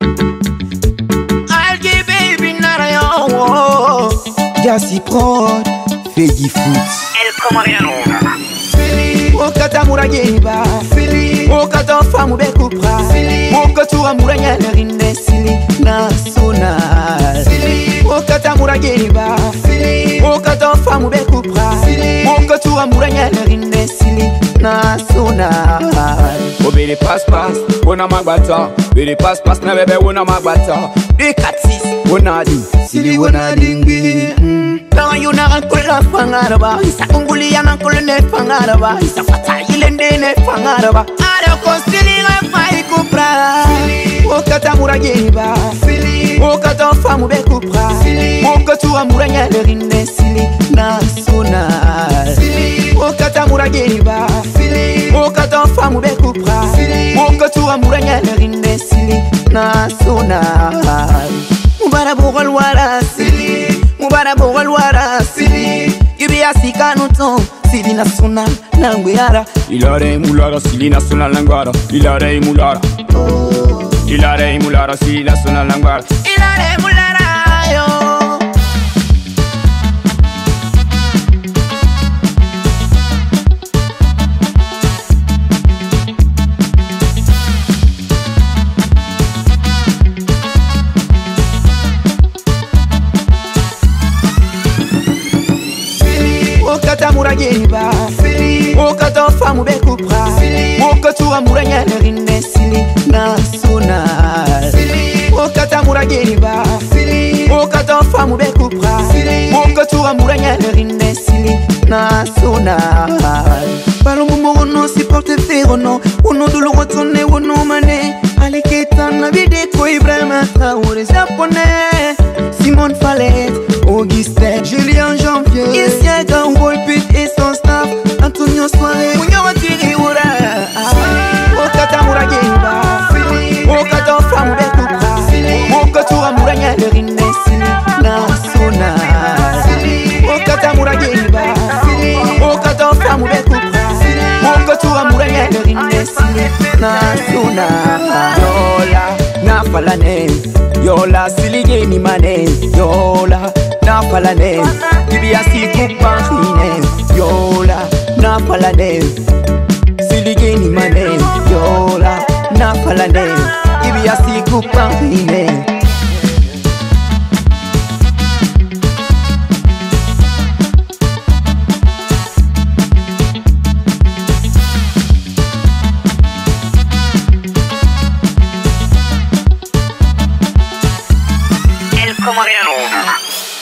Algi baby nara yo. Jassi prod, Fegi foot. El Comoriano. Okata murageba Fili Okata famu bekupra Fili Okatura muranya rinde sili national Fili Okata murageba Fili Okata famu bekupra Fili Okatura muranya rinde sili national. Obele pass wona magbata. Bele pass na bebe wona magbata. De katis Wona di sili wona dingi. Now you na kula fangaraba Isa unguli ya na kula ne fangaraba Isa fata yilende ne fangaraba Ada konsili rafai kupra Okata murageba Fili Okata famu bekupra Fili Okatua muranya lerine sili national Fili Okata murageba Fili Okata famu bekupra Fili Okatua muranya lerine sili national. Mubara bogol wara sili Mubara bogol wara sili Gibi asika nuton sili national nangwara. Ilare mulara sili national langwara. Ilare mulara sili national langwara. Ilare mulara yo. Okata murageba Fili Okata famu bekupra Fili Okatura muranya rinde sili national Fili Okata murageba Fili Okata famu bekupra Fili Okatura muranya rinde sili national. Palombo mono si porte ferono Uno dulu watone uno mane Aleketa na vide ko Ibrahima Traoré japonais Simone Fallet Augustin Julien Janvier Isiaga Wolpit et son staff Antonio Soare Munyo Watiri Ura Okata murageba Fili Okata famu bekupra Fili Okatura muranya lerine sili national Fili Okata murageba Fili Okata famu bekupra Fili Okatura muranya lerine sili national. Yola na falane Yola silige ni mane Yola na falane Gibi asiku pahine Yola na falane silige ni mane Yola na falane Gibi asiku pahine. El Comoriano.